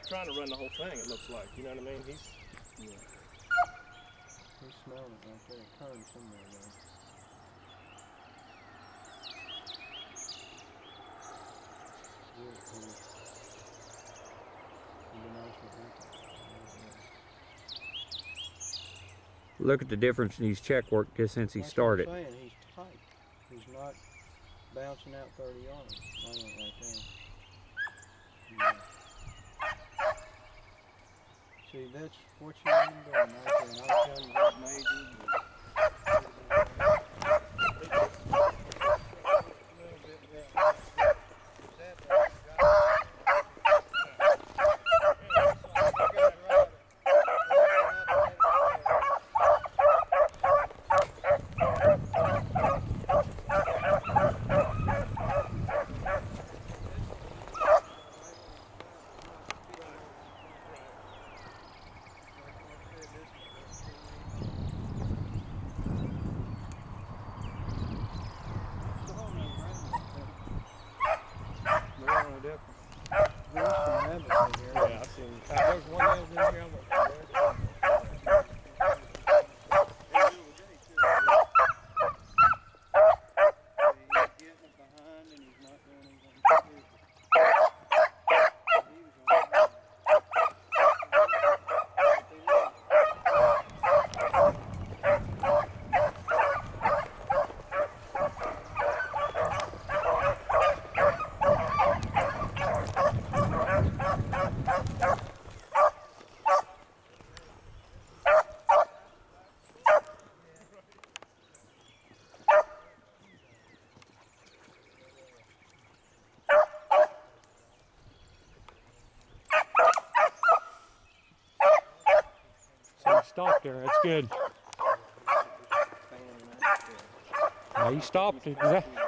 trying to run the whole thing, it looks like. You know what I mean? He's smelling it right there. It turned somewhere though. Look at the difference in his check work just since he started. That's what I'm saying, he's tight. He's not bouncing out 30 yards. I went right there. Yeah. See, that's what you want to do right there. And I'll tell you what major. Yeah, I've seen. There's one that was in here. Stop there, that's good. He stopped exactly.